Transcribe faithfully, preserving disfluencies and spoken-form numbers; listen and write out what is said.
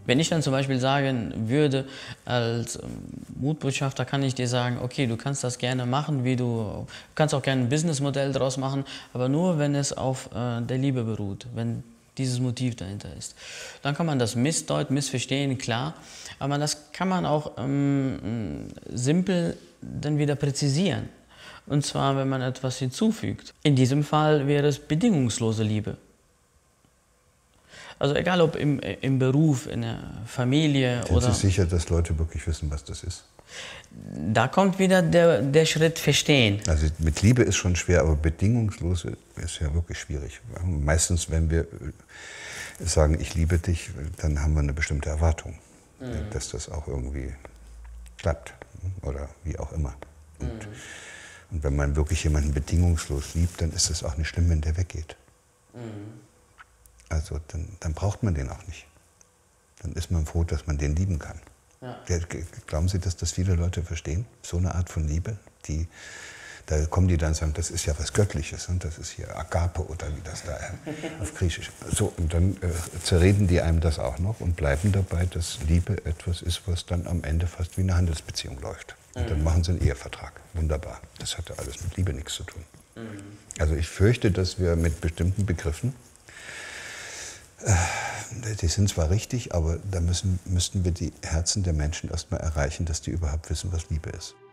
Wenn ich dann zum Beispiel sagen würde, als ähm, Mutbotschafter kann ich dir sagen, okay, du kannst das gerne machen, wie du, du kannst auch gerne ein Businessmodell daraus machen, aber nur, wenn es auf äh, der Liebe beruht, wenn dieses Motiv dahinter ist. Dann kann man das missdeuten, missverstehen, klar, aber das kann man auch ähm, simpel dann wieder präzisieren. Und zwar, wenn man etwas hinzufügt. In diesem Fall wäre es bedingungslose Liebe. Also egal ob im, im Beruf, in der Familie Sind oder... Sie sicher, dass Leute wirklich wissen, was das ist? Da kommt wieder der, der Schritt Verstehen. Also mit Liebe ist schon schwer, aber bedingungslose ist ja wirklich schwierig. Meistens, wenn wir sagen, ich liebe dich, dann haben wir eine bestimmte Erwartung, mhm. dass das auch irgendwie klappt oder wie auch immer. Und, mhm. und wenn man wirklich jemanden bedingungslos liebt, dann ist es auch nicht schlimm, wenn der weggeht. Mhm. Also dann, dann braucht man den auch nicht. Dann ist man froh, dass man den lieben kann. Ja. Der, glauben Sie, dass das viele Leute verstehen? So eine Art von Liebe? Die, da kommen die dann und sagen, das ist ja was Göttliches. Und das ist hier Agape oder wie das da auf Griechisch. So, und dann äh, zerreden die einem das auch noch und bleiben dabei, dass Liebe etwas ist, was dann am Ende fast wie eine Handelsbeziehung läuft. Und dann machen sie einen Ehevertrag. Wunderbar. Das hatte alles mit Liebe nichts zu tun. Mhm. Also ich fürchte, dass wir mit bestimmten Begriffen, die sind zwar richtig, aber da müssen, müssten wir die Herzen der Menschen erstmal erreichen, dass die überhaupt wissen, was Liebe ist.